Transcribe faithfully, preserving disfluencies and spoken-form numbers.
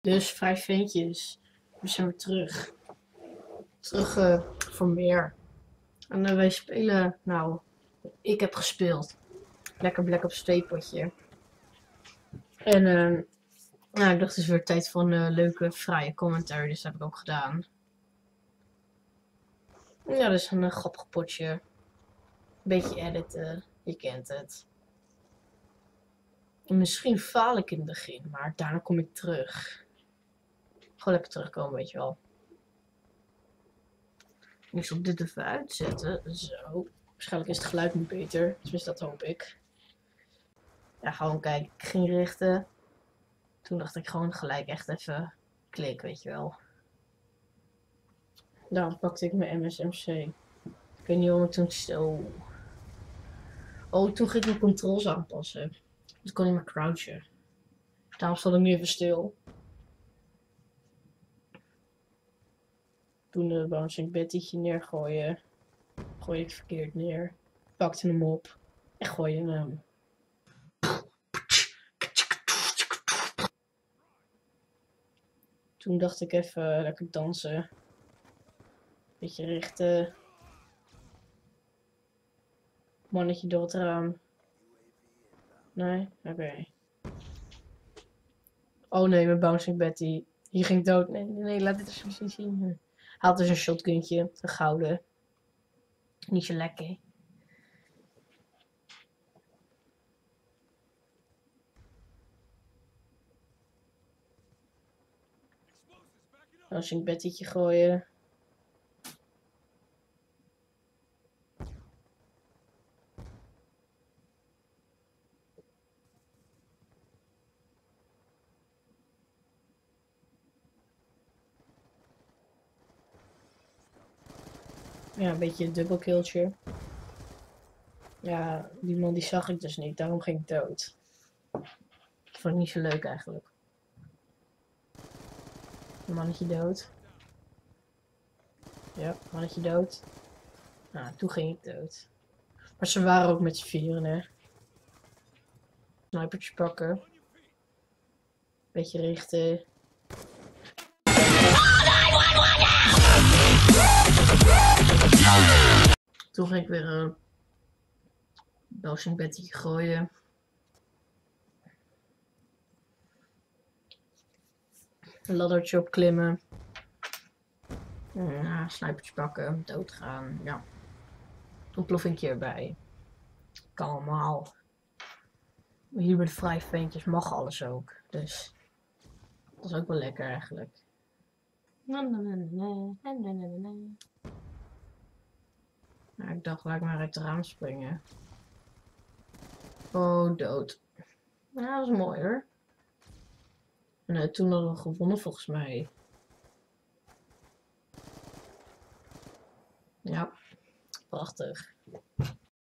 Dus vijf ventjes. We zijn weer terug. Terug uh, voor meer. En uh, wij spelen, nou, ik heb gespeeld. Lekker Black Ops twee potje. En uh, nou, ik dacht het is weer tijd voor een uh, leuke, fraaie commentaar. Dus dat heb ik ook gedaan. Ja, dat is een uh, grappig potje. Beetje editen, je kent het. En misschien faal ik in het begin, maar daarna kom ik terug. Gewoon lekker terugkomen, weet je wel. Ik zal dit even uitzetten. Zo. Waarschijnlijk is het geluid niet beter. Tenminste, dat hoop ik. Ja, gewoon kijken. Ik ging richten. Toen dacht ik gewoon gelijk echt even klik, weet je wel. Dan pakte ik mijn M S M C. Ik weet niet waarom ik toen zo... Oh, toen ging ik mijn controls aanpassen. Dus ik kon niet meer crouchen. Daarom stond ik nu even stil. Toen de bouncing Betty'tje neergooien. Gooi ik verkeerd neer. Pakte hem op. En gooide hem. Toen dacht ik even lekker dansen. Beetje richten. Mannetje door het raam. Nee? Oké. Okay. Oh nee, mijn bouncing Betty. Hier ging dood. Nee, nee, nee, laat dit alsjeblieft niet zien. Hij had dus een shotguntje. Een gouden. Niet zo lekker. Bouncing Betty'tje gooien. Ja, een beetje een dubbelkilltje. Ja, die man die zag ik dus niet, daarom ging ik dood. Ik vond het niet zo leuk eigenlijk. Een mannetje dood. Ja, mannetje dood. Nou, toen ging ik dood. Maar ze waren ook met z'n vieren, hè. Snipertje pakken. Beetje richten. Toen ging ik weer een bouncing Betty gooien. Een laddertje opklimmen. Ja, snipertje pakken, doodgaan, ja. Ontploffingje erbij. Kan allemaal. Hier met vrij ventjes mag alles ook, dus dat is ook wel lekker eigenlijk. Nou, ik dacht, laat ik maar uit het raam springen. Oh, dood. Nou, dat was mooi hoor. En uh, toen hadden we gewonnen volgens mij. Ja, prachtig.